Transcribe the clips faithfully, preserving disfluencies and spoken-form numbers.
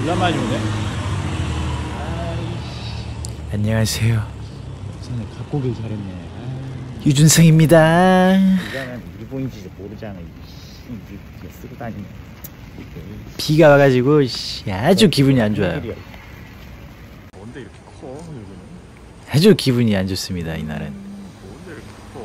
졸라 많이 오네. 안녕하세요. 전에 갖고 오길 잘했네. 유준성입니다. 이거는 일본인지 모르잖아. 이게 쓰고 다니네. 비가 와가지고 아주 기분이 안 좋아요. 뭔데 이렇게 커? 여기는? 아주 기분이 안 좋습니다. 이날은. 뭔데 이렇게 커?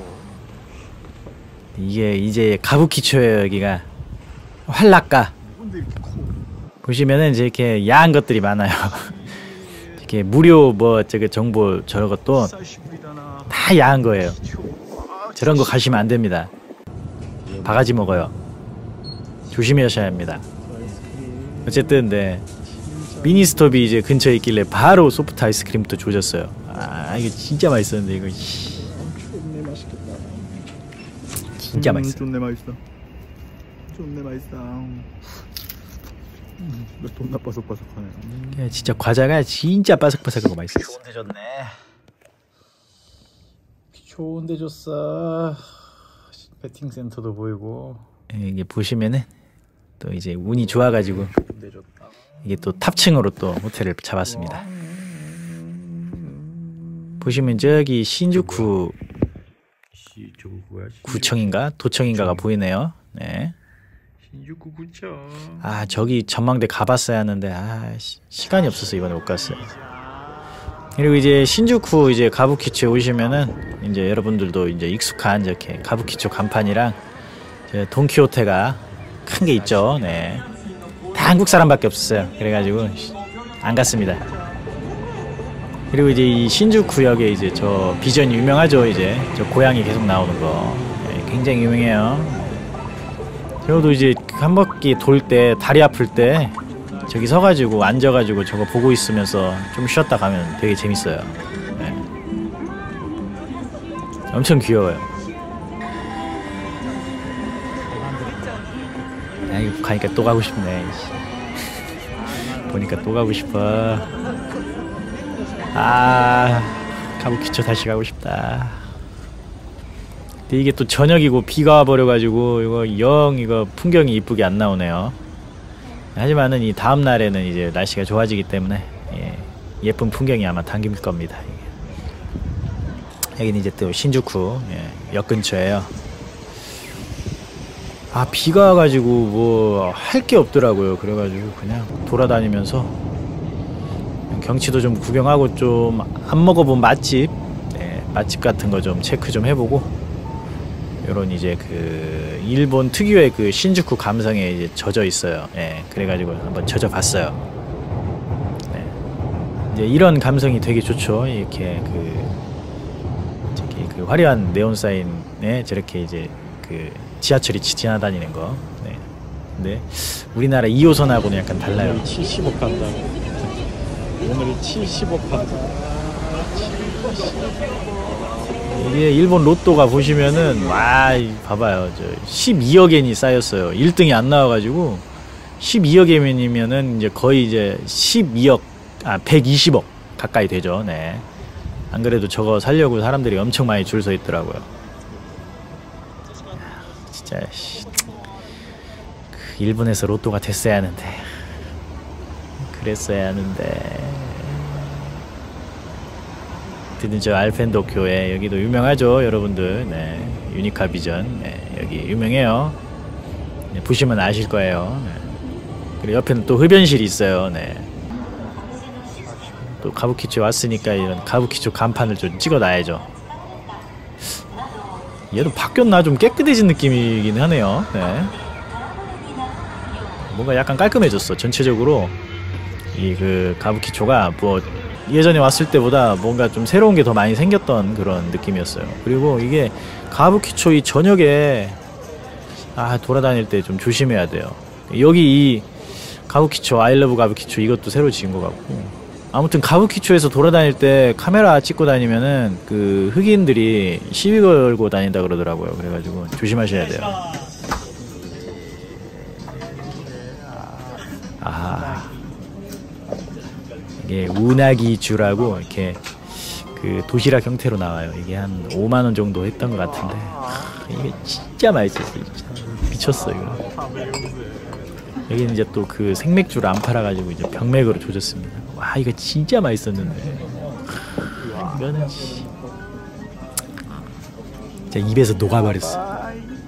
이게 이제 가부키초예요. 여기가 활락가. 뭔데 이렇게 커? 보시면은 이제 이렇게 야한 것들이 많아요. 이렇게 무료 뭐 저거 정보 저런 것도 다 야한 거예요. 저런 거 가시면 안 됩니다. 바가지 먹어요. 조심하셔야 합니다. 어쨌든 네 미니스톱이 이제 근처에 있길래 바로 소프트 아이스크림도 조졌어요. 아 이거 진짜 맛있었는데 이거 존내 맛있겠다. 진짜 음, 맛있어. 존내 맛있어. 존내 맛있어. 음, 존나 바삭바삭하네. 음. 진짜 과자가 진짜 바삭바삭하고 맛있었어. 좋은데 줬네. 좋은데 줬어. 배팅 센터도 보이고. 이게 보시면은 또 이제 운이 좋아가지고 이게 또 탑층으로 또 호텔을 잡았습니다. 보시면 저기 신주쿠 구청인가 도청인가가 보이네요. 네. 신주쿠 구청. 아 저기 전망대 가봤어야 하는데 아 시, 시간이 없어서 이번에 못 갔어요. 그리고 이제 신주쿠 이제 가부키초에 오시면은 이제 여러분들도 이제 익숙한 이렇게 가부키초 간판이랑 돈키호테가 큰 게 있죠. 네. 다 한국 사람밖에 없었어요. 그래가지고 안 갔습니다. 그리고 이제 이 신주쿠역에 이제 저 비전이 유명하죠. 이제 저 고양이 계속 나오는 거 네, 굉장히 유명해요. 저도 이제 한 바퀴 돌 때 다리 아플 때 저기 서가지고 앉아가지고 저거 보고 있으면서 좀 쉬었다 가면 되게 재밌어요. 네. 엄청 귀여워요. 야 이거 가니까 또 가고 싶네. 보니까 또 가고 싶어. 아 가부키초 다시 가고 싶다. 근데 이게 또 저녁이고 비가 와버려가지고 이거 영 이거 풍경이 이쁘게 안 나오네요. 하지만은 이 다음 날에는 이제 날씨가 좋아지기 때문에 예, 예쁜 풍경이 아마 담길 겁니다. 여기는 이제 또 신주쿠 예, 역 근처예요. 아 비가 와가지고 뭐 할 게 없더라고요. 그래가지고 그냥 돌아다니면서 경치도 좀 구경하고 좀 안 먹어본 맛집 예, 맛집 같은 거 좀 체크 좀 해보고 요런 이제 그 일본 특유의 그 신주쿠 감성에 이제 젖어 있어요. 예, 그래가지고 한번 젖어 봤어요. 네. 이제 이런 감성이 되게 좋죠. 이렇게 그 저기 그 화려한 네온 사인에 저렇게 이제 그 지하철이 지나다니는 거. 네. 근데 우리나라 이 호선하고는 약간 달라요. 오늘 칠십억 간다고. 오늘 칠십억 간다. 이게 일본 로또가 보시면은 와 봐봐요. 저 십이억 엔이 쌓였어요. 일 등이 안 나와가지고 십이억 엔이면은 이제 거의 이제 십이억 아 백이십억 가까이 되죠. 네. 안 그래도 저거 살려고 사람들이 엄청 많이 줄 서 있더라고요. 진짜 그 일본에서 로또가 됐어야 하는데 그랬어야 하는데. 저 알펜도 교회 여기도 유명하죠 여러분들. 네, 유니카 비전 네, 여기 유명해요. 네, 보시면 아실 거예요. 네. 그리고 옆에는 또 흡연실이 있어요. 네. 또 가부키초 왔으니까 이런 가부키초 간판을 좀 찍어놔야죠. 얘도 바뀌었나 좀 깨끗해진 느낌이긴 하네요. 네. 뭔가 약간 깔끔해졌어. 전체적으로 이 그 가부키초가 뭐 예전에 왔을 때보다 뭔가 좀 새로운 게 더 많이 생겼던 그런 느낌이었어요. 그리고 이게 가부키초 이 저녁에 아 돌아다닐 때 좀 조심해야 돼요. 여기 이 가부키초 아이러브 가부키초 이것도 새로 지은 것 같고 아무튼 가부키초에서 돌아다닐 때 카메라 찍고 다니면은 그 흑인들이 시비 걸고 다닌다 그러더라고요. 그래가지고 조심하셔야 돼요. 아 이게 우나기주라고 이렇게 그 도시락 형태로 나와요. 이게 한 오만 원 정도 했던 것 같은데 하, 이게 진짜 맛있었어. 진짜 미쳤어 이거. 여기는 이제 또 그 생맥주를 안 팔아가지고 이제 병맥으로 조졌습니다. 와 이거 진짜 맛있었는데. 이거는 씨. 진짜 입에서 녹아버렸어.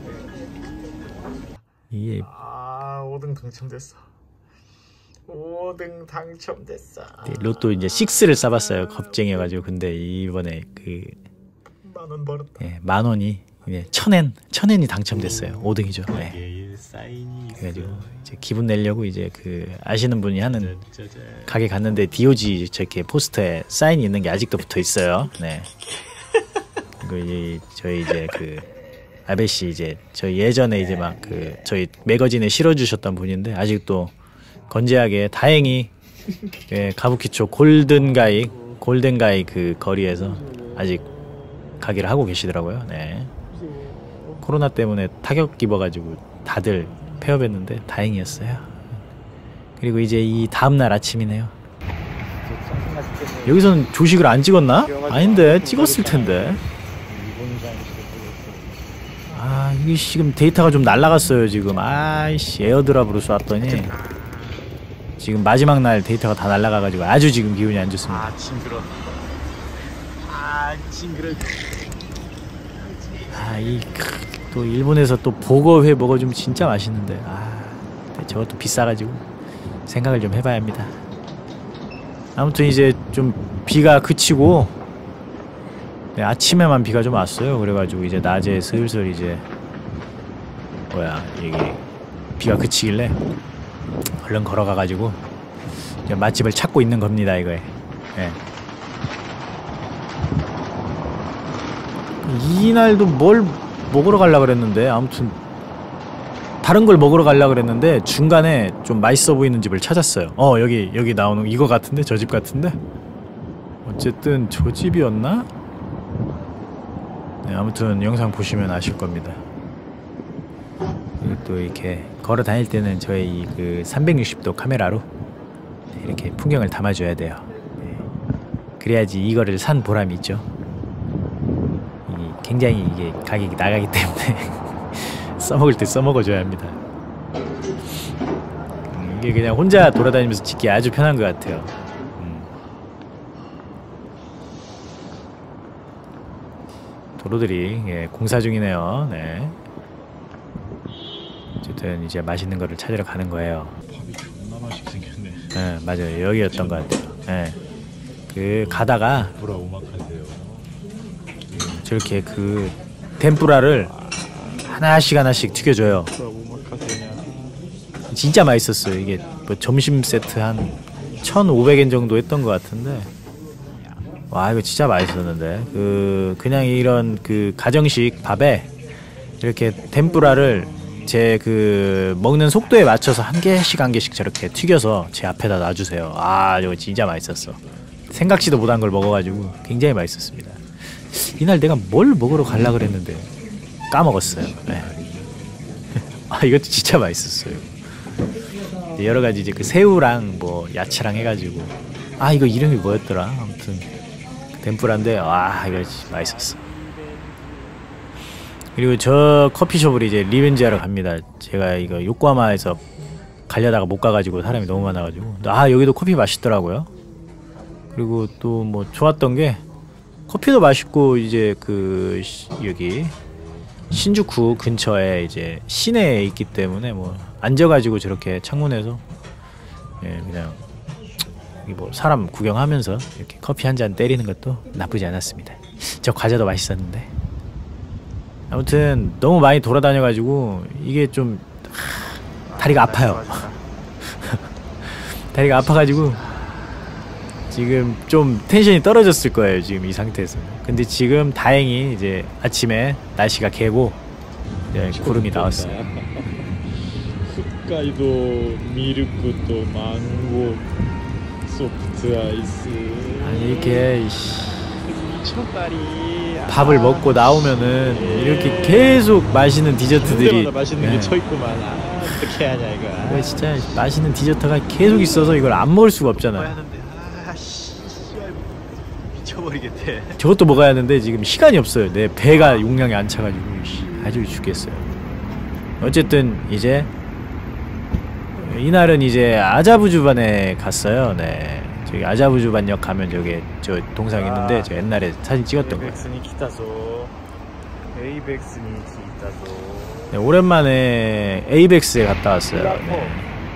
이게 아 오 등 당첨됐어. 오 등 당첨됐어. 네, 로또 이제 식스를 싸봤어요. 겁쟁이여가지고. 근데 이번에 그 만 원 벌었다. 예, 만 원이 예, 천엔 천엔이 당첨됐어요. 오 등이죠. 네. 예, 사인이 그래가지고 이제 기분 내려고 이제 그 아시는 분이 하는 짜잔. 가게 갔는데 디오지 저렇게 포스터에 사인이 있는 게 아직도 붙어 있어요. 네. 그리고 이제 저희 이제 그 아베 씨 이제 저희 예전에 이제 막 그 저희 매거진에 실어주셨던 분인데 아직도 건재하게 다행히 예, 가부키초 골든가이 골든가이 그 거리에서 아직 가게를 하고 계시더라고요. 네. 코로나 때문에 타격 입어가지고 다들 폐업했는데 다행이었어요. 그리고 이제 이 다음날 아침이네요. 여기서는 조식을 안 찍었나? 아닌데 찍었을 텐데. 아 이게 지금 데이터가 좀 날라갔어요 지금. 아이씨 에어드랍으로 쐈더니 지금 마지막 날 데이터가 다 날라가가지고 아주 지금 기분이 안 좋습니다. 아 징그러. 아 징그러. 아이 또 일본에서 또 보거회 먹어주면 진짜 맛있는데 아 저것도 비싸가지고 생각을 좀 해봐야 합니다. 아무튼 이제 좀 비가 그치고 네, 아침에만 비가 좀 왔어요. 그래가지고 이제 낮에 슬슬 이제 뭐야 이게 비가 그치길래 얼른 걸어가가지고 이제 맛집을 찾고 있는 겁니다 이거에. 네. 이날도 뭘 먹으러 가려고 그랬는데 아무튼 다른 걸 먹으러 가려고 그랬는데 중간에 좀 맛있어 보이는 집을 찾았어요. 어 여기 여기 나오는 이거 같은데 저 집 같은데 어쨌든 저 집이었나? 네, 아무튼 영상 보시면 아실 겁니다. 또 이렇게 걸어 다닐 때는 저희 그 삼백육십 도 카메라로 이렇게 풍경을 담아줘야 돼요. 네. 그래야지 이거를 산 보람이 있죠. 이게 굉장히 이게 가격이 나가기 때문에 써먹을 때 써먹어줘야 합니다. 음, 이게 그냥 혼자 돌아다니면서 찍기 아주 편한 것 같아요. 음. 도로들이 예, 공사 중이네요. 네. 어쨌든 이제 맛있는 거를 찾으러 가는 거예요. 밥이 존나 맛있게 생겼네. 네, 맞아요. 여기였던 것 같아요. 네. 그 가다가 뭐라 오마카세요. 저렇게 그 덴뿌라를 하나씩 하나씩 튀겨줘요. 뭐라 오마카세냐. 진짜 맛있었어요. 이게 뭐 점심 세트 한 천오백 엔 정도 했던 것 같은데 와 이거 진짜 맛있었는데 그 그냥 이런 그 가정식 밥에 이렇게 덴뿌라를 제 그 먹는 속도에 맞춰서 한 개씩 한 개씩 저렇게 튀겨서 제 앞에다 놔주세요. 아 이거 진짜 맛있었어. 생각지도 못한 걸 먹어가지고 굉장히 맛있었습니다. 이날 내가 뭘 먹으러 가려고 그랬는데 까먹었어요. 네. 아 이것도 진짜 맛있었어요. 여러 가지 이제 그 새우랑 뭐 야채랑 해가지고 아 이거 이름이 뭐였더라. 아무튼 덴뿌라인데 와 이거 진짜 맛있었어. 그리고 저 커피숍을 이제 리벤지하러 갑니다. 제가 이거 요코하마에서 가려다가 못 가가지고 사람이 너무 많아가지고 아 여기도 커피 맛있더라고요. 그리고 또 뭐 좋았던 게 커피도 맛있고 이제 그 시, 여기 신주쿠 근처에 이제 시내에 있기 때문에 뭐 앉아가지고 저렇게 창문에서 예 그냥 뭐 사람 구경하면서 이렇게 커피 한 잔 때리는 것도 나쁘지 않았습니다. 저 과자도 맛있었는데 아무튼 너무 많이 돌아다녀가지고 이게 좀 하, 다리가 아파요. 다리가 아파가지고 지금 좀 텐션이 떨어졌을 거예요 지금 이 상태에서. 근데 지금 다행히 이제 아침에 날씨가 개고 네, 구름이 나왔어요. 홋카이도 밀크と 망고 소프트 아이스. 아니 이렇게 이씨, 미쳤다리. 밥을 먹고 나오면은 예. 이렇게 계속 맛있는 디저트들이 맛있는 네. 게 쳐있구만. 아, 어떻게 하냐 이거. 이거 진짜 맛있는 디저트가 계속 있어서 이걸 안 먹을 수가 없잖아요. 하는데 아씨 미쳐버리겠대. 저것도 먹어야 하는데 지금 시간이 없어요. 내 배가 용량이 안 차가지고 아주 죽겠어요. 어쨌든 이제 이날은 이제 아자부주반에 갔어요. 네. 저기 아자부주반역 가면 저기 저 동상 있는데 저 옛날에 사진 찍었던 거. 네, 오랜만에 에이벡스에 갔다 왔어요. 네.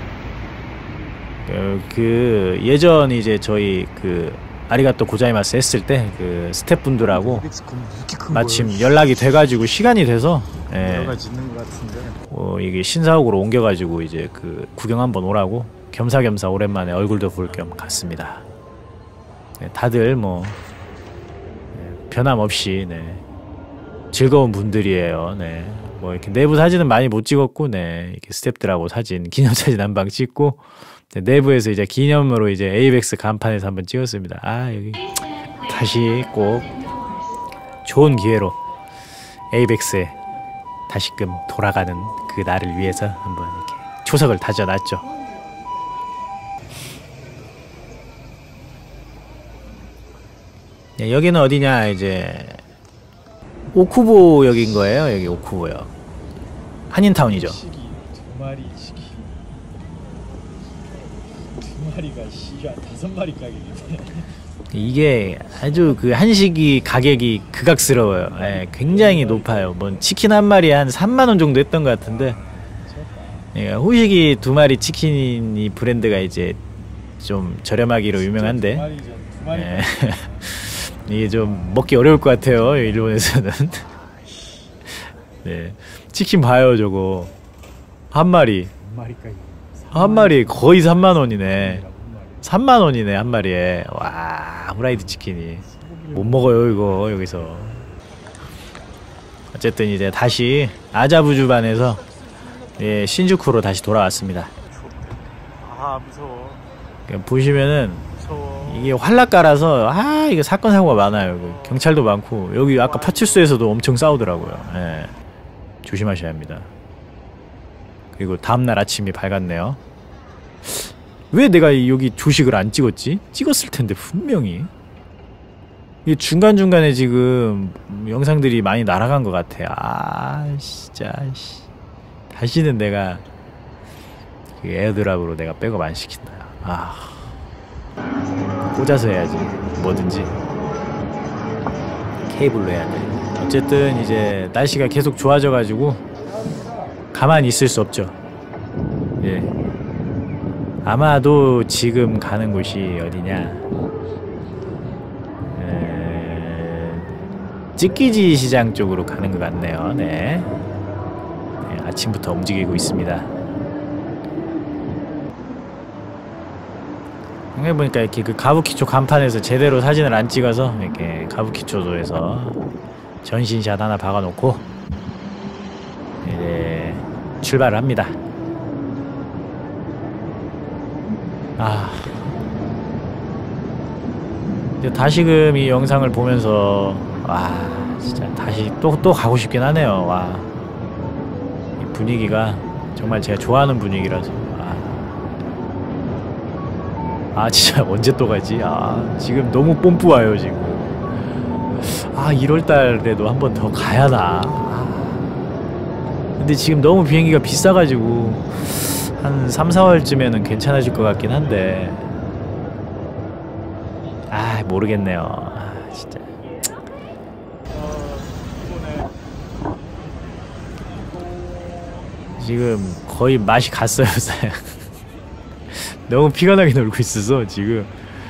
그, 그 예전 이제 저희 그 아리가또 고자이마스 했을 때 그 스태프분들하고 마침 연락이 돼가지고 시간이 돼서 예, 어, 이게 신사옥으로 옮겨가지고 이제 그 구경 한번 오라고 겸사겸사 오랜만에 얼굴도 볼 겸 갔습니다. 네, 다들 뭐 네, 변함없이 네, 즐거운 분들이에요. 네. 뭐 이렇게 내부 사진은 많이 못 찍었고, 네, 이렇게 스태프들하고 사진 기념사진 한 방 찍고, 네, 내부에서 이제 기념으로 이제 에이벡스 간판에서 한번 찍었습니다. 아 여기 다시 꼭 좋은 기회로 에이벡스에 다시금 돌아가는 그 날을 위해서 한번 이렇게 초석을 다져놨죠. 네, 여기는 어디냐 이제 오쿠보역인 거예요. 여기 오쿠보역 한인타운이죠. 두 마리 치기 두 마리가 씨가 다섯 마리 가격이네. 이게 아주 그 한식이 가격이 극악스러워요. 예, 굉장히 높아요. 뭐 치킨 한 마리에 한 삼만 원 정도 했던 것 같은데, 예, 호식이 두 마리 치킨이 브랜드가 이제 좀 저렴하기로 유명한데, 예, 이게 좀 먹기 어려울 것 같아요. 일본에서는. 네, 치킨 봐요 저거 한 마리 한 마리 거의 삼만 원이네. 삼만 원이네 한 마리에. 와, 후라이드 치킨이 못 먹어요 이거 여기서. 어쨌든 이제 다시 아자부주반에서 예, 신주쿠로 다시 돌아왔습니다. 아 무서워. 보시면은 무서워. 이게 활락가라서 아 이거 사건 사고가 많아요. 경찰도 많고 여기 아까 파출소에서도 엄청 싸우더라고요. 예, 조심하셔야 합니다. 그리고 다음날 아침이 밝았네요. 왜 내가 여기 조식을 안 찍었지? 찍었을 텐데 분명히. 이 중간중간에 지금 영상들이 많이 날아간 것 같아. 아 진짜 씨. 다시는 내가 그 에어드랍으로 내가 백업 안 시킨다. 아 꽂아서 해야지 뭐든지 케이블로 해야 돼. 어쨌든 이제 날씨가 계속 좋아져가지고 가만히 있을 수 없죠. 예. 아마도 지금 가는 곳이 어디냐, 에... 찌끼지 시장 쪽으로 가는 것 같네요. 네. 네, 아침부터 움직이고 있습니다. 생각해보니까 이렇게 그 가부키초 간판에서 제대로 사진을 안 찍어서 이렇게 가부키초도에서 전신샷 하나 박아놓고 이제 출발을 합니다. 아, 이제 다시금 이 영상을 보면서 와 진짜 다시 또 또 가고 싶긴 하네요. 와, 이 분위기가 정말 제가 좋아하는 분위기라서 아, 아 진짜 언제 또 가지? 아 지금 너무 뽐뿌와요 지금. 아 일월달에도 한 번 더 가야나. 아, 근데 지금 너무 비행기가 비싸가지고 한 삼, 사월쯤에는 괜찮아질 것 같긴 한데 아 모르겠네요. 아 진짜 지금 거의 맛이 갔어요. 너무 피곤하게 놀고 있어서 지금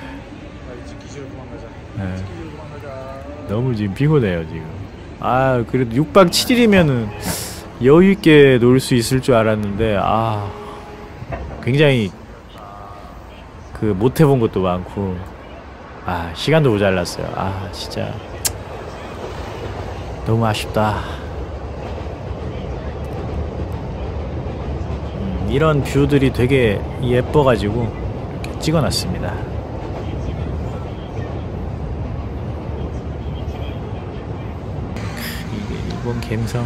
네. 너무 지금 피곤해요 지금. 아 그래도 육 박 칠 일이면은 여유있게 놀 수 있을 줄 알았는데 아 굉장히 그 못해본 것도 많고 아 시간도 모자랐어요. 아 진짜 너무 아쉽다. 음, 이런 뷰들이 되게 예뻐가지고 이렇게 찍어놨습니다. 이게 일본 갬성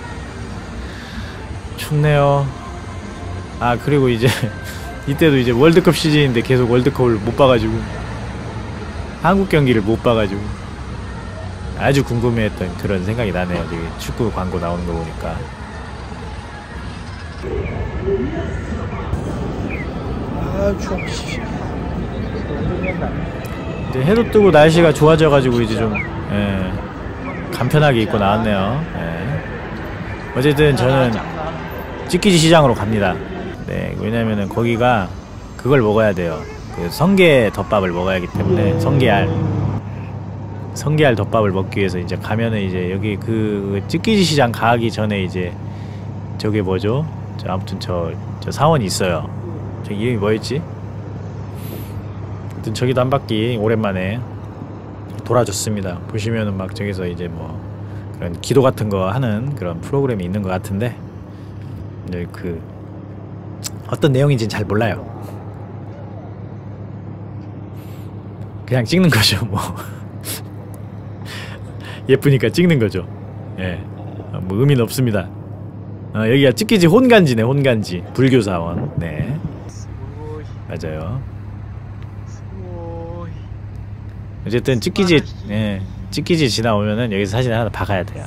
춥네요. 아 그리고 이제 이때도 이제 월드컵 시즌인데 계속 월드컵을 못 봐가지고 한국 경기를 못 봐가지고 아주 궁금해했던 그런 생각이 나네요. 되게 축구 광고 나오는 거 보니까. 아 추워. 이제 해도 뜨고 날씨가 좋아져가지고 이제 좀 예, 간편하게 입고 나왔네요. 예. 어쨌든 저는 찌끼지 시장으로 갑니다. 네, 왜냐면은 거기가 그걸 먹어야 돼요. 그 성게 덮밥을 먹어야 하기 때문에 성게알 성게알 덮밥을 먹기 위해서 이제 가면은 이제 여기 그 찌끼지 시장 가기 전에 이제 저게 뭐죠? 저 아무튼 저, 저 사원이 있어요. 저 이름이 뭐였지? 아무튼 저기도 한 바퀴 오랜만에 돌아줬습니다. 보시면은 막 저기서 이제 뭐 그런 기도 같은 거 하는 그런 프로그램이 있는 것 같은데 네, 그 어떤 내용인지는 잘 몰라요. 그냥 찍는 거죠 뭐. 예쁘니까 찍는 거죠. 예, 뭐 의미는 없습니다. 어, 여기가 찌끼지 혼간지네. 혼간지 불교사원. 네, 맞아요. 어쨌든 찌끼지 예, 찌끼지 지나오면은 여기서 사진 하나 박아야 돼요.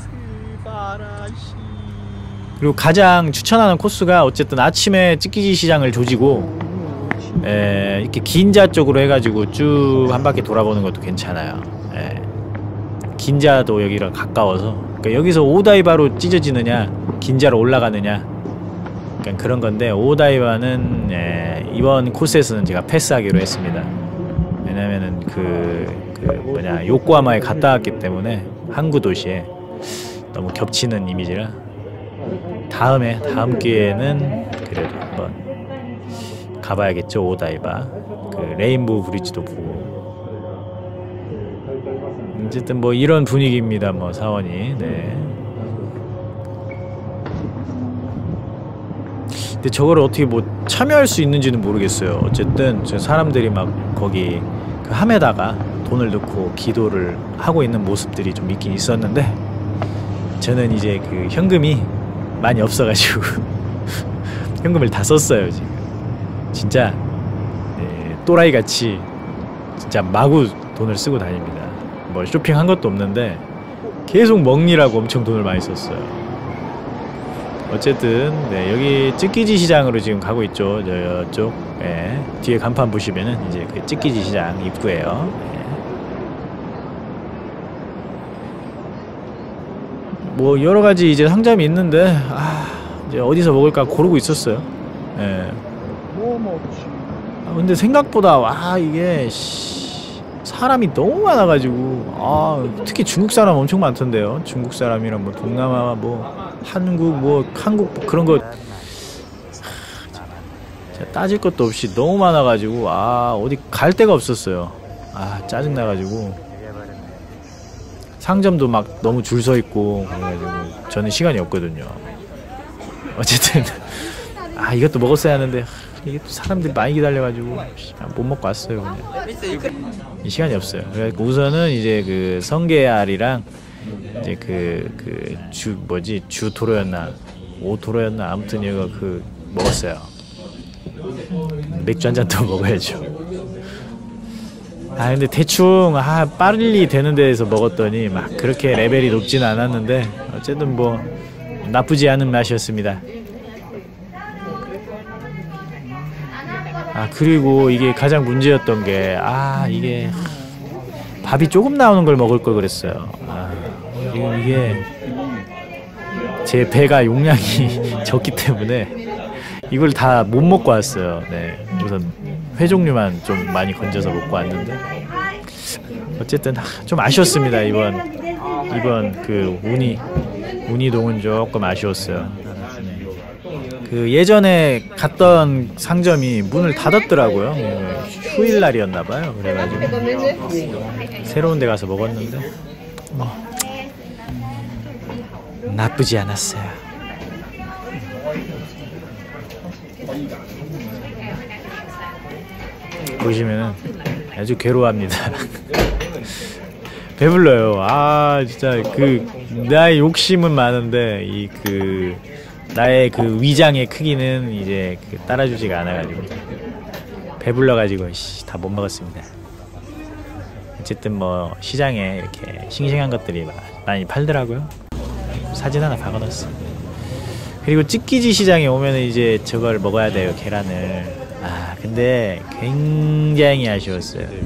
그리고 가장 추천하는 코스가 어쨌든 아침에 찌끼지 시장을 조지고 에, 이렇게 긴자 쪽으로 해가지고 쭉 한 바퀴 돌아보는 것도 괜찮아요. 에, 긴자도 여기랑 가까워서 그러니까 여기서 오다이바로 찢어지느냐 긴자로 올라가느냐 그러니까 그런 건데 오다이바는 에, 이번 코스에서는 제가 패스하기로 했습니다. 왜냐면은 그, 그 뭐냐 요코하마에 갔다 왔기 때문에 항구 도시에 너무 겹치는 이미지라 다음에 다음 기회에는 그래도 한번 가봐야겠죠. 오다이바 그 레인보우 브리지도 보고 어쨌든 뭐 이런 분위기입니다. 뭐 사원이 네. 근데 저거를 어떻게 뭐 참여할 수 있는지는 모르겠어요. 어쨌든 저 사람들이 막 거기 그 함에다가 돈을 넣고 기도를 하고 있는 모습들이 좀 있긴 있었는데 저는 이제 그 현금이 많이 없어가지고 현금을 다 썼어요 지금. 진짜 네, 또라이같이 진짜 마구 돈을 쓰고 다닙니다. 뭐 쇼핑한 것도 없는데 계속 먹느라고 엄청 돈을 많이 썼어요. 어쨌든 네, 여기 찌끼지 시장으로 지금 가고 있죠. 저쪽 네, 뒤에 간판 보시면은 이제 그 찌끼지 시장 입구예요. 네. 뭐 여러 가지 이제 상점이 있는데 아, 이제 어디서 먹을까 고르고 있었어요. 네. 아, 근데 생각보다 와 이게 씨, 사람이 너무 많아가지고 아 특히 중국 사람 엄청 많던데요. 중국 사람이랑 뭐 동남아 뭐 한국 뭐 한국 뭐 그런 거 하, 따질 것도 없이 너무 많아가지고 아 어디 갈 데가 없었어요. 아 짜증 나가지고 상점도 막 너무 줄 서 있고 그래가지고 저는 시간이 없거든요. 어쨌든 아 이것도 먹었어야 하는데 이게 또 사람들이 많이 기다려가지고 못 먹고 왔어요. 그냥 이 시간이 없어요. 그래서 우선은 이제 그 성게알이랑 이제 그 그 주 뭐지 주 도로였나 오 도로였나 아무튼 이거 그 먹었어요. 맥주 한 잔 더 먹어야죠. 아 근데 대충 아 빨리 되는 데에서 먹었더니 막 그렇게 레벨이 높지는 않았는데 어쨌든 뭐 나쁘지 않은 맛이었습니다. 아 그리고 이게 가장 문제였던 게 아 이게 밥이 조금 나오는 걸 먹을 걸 그랬어요. 아 이게 제 배가 용량이 적기 때문에 이걸 다 못 먹고 왔어요. 네 우선 회 종류만 좀 많이 건져서 먹고 왔는데 어쨌든 좀 아쉬웠습니다. 이번 이번 그 우니 우니동은 조금 아쉬웠어요. 그 예전에 갔던 상점이 문을 닫았더라고요. 휴일날이었나봐요. 그래가지고 새로운 데 가서 먹었는데 뭐 나쁘지 않았어요. 보시면은 아주 괴로워합니다. 배불러요. 아 진짜 그 나의 욕심은 많은데 이 그 나의 그 위장의 크기는 이제 그 따라주지가 않아가지고 배불러가지고 다 못 먹었습니다. 어쨌든 뭐 시장에 이렇게 싱싱한 것들이 많이 팔더라고요. 사진 하나 박아놨어. 그리고 찌끼지 시장에 오면은 이제 저걸 먹어야 돼요. 계란을. 아 근데 굉장히 아쉬웠어요. 네.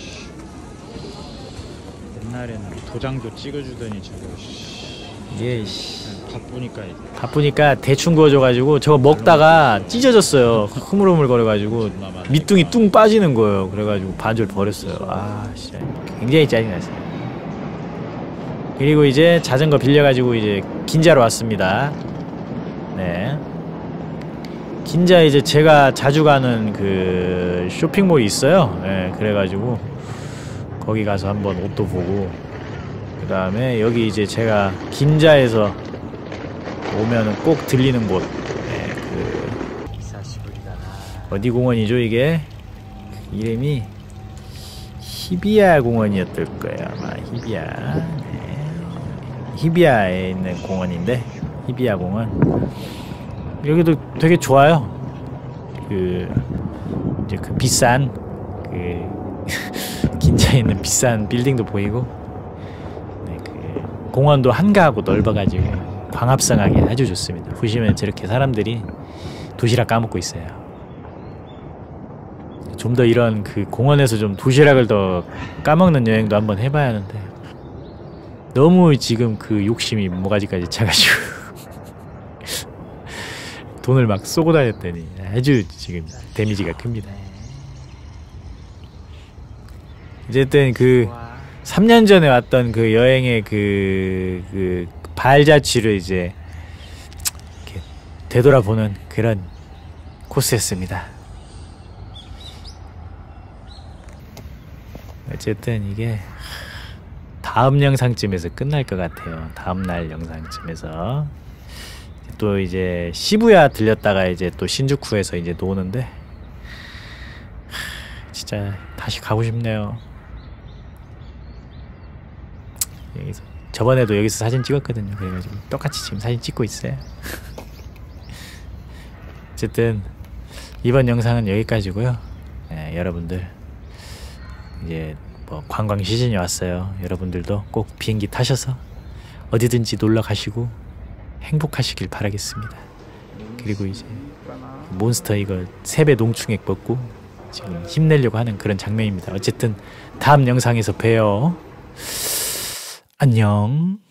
옛날에는 도장도 찍어주더니 저거 이게 씨, 바쁘니까 이제 바쁘니까 대충 구워줘가지고 저거 먹다가 찢어졌어요. 흐물흐물 거려가지고 밑둥이 뚱 빠지는 거예요. 그래가지고 반절 버렸어요. 아 진짜 굉장히 짜증났어요. 그리고 이제 자전거 빌려가지고 이제 긴자로 왔습니다. 네. 긴자 이제 제가 자주 가는 그 쇼핑몰이 있어요. 네, 그래가지고 거기 가서 한번 옷도 보고 그 다음에 여기 이제 제가 긴자에서 오면은 꼭 들리는 곳. 네, 그 어디 공원이죠 이게? 이름이 히비야 공원이었을 거예요 아마. 히비야. 네. 히비야에 있는 공원인데 히비야 공원. 여기도 되게 좋아요. 그 이제 그 비싼 그 긴자에 있는 비싼 빌딩도 보이고, 네, 그 공원도 한가하고 넓어가지고 광합성하기 아주 좋습니다. 보시면 저렇게 사람들이 도시락 까먹고 있어요. 좀 더 이런 그 공원에서 좀 도시락을 더 까먹는 여행도 한번 해봐야 하는데 너무 지금 그 욕심이 모가지까지 차가지고 돈을 막 쏘고 다녔더니 아주 지금 데미지가 큽니다. 어쨌든 그 삼 년 전에 왔던 그 여행의 그, 그 발자취를 이제 이렇게 되돌아보는 그런 코스였습니다. 어쨌든 이게 다음 영상쯤에서 끝날 것 같아요. 다음날 영상쯤에서 또 이제 시부야 들렸다가 이제 또 신주쿠에서 이제 노는데 하, 진짜 다시 가고 싶네요. 여기서 저번에도 여기서 사진 찍었거든요. 그래가지고 똑같이 지금 사진 찍고 있어요. 어쨌든 이번 영상은 여기까지고요. 네, 여러분들 이제 뭐 관광 시즌이 왔어요. 여러분들도 꼭 비행기 타셔서 어디든지 놀러 가시고 행복하시길 바라겠습니다. 그리고 이제 몬스터 이거 세 배 농충액 먹고 지금 힘내려고 하는 그런 장면입니다. 어쨌든 다음 영상에서 봬요. 안녕.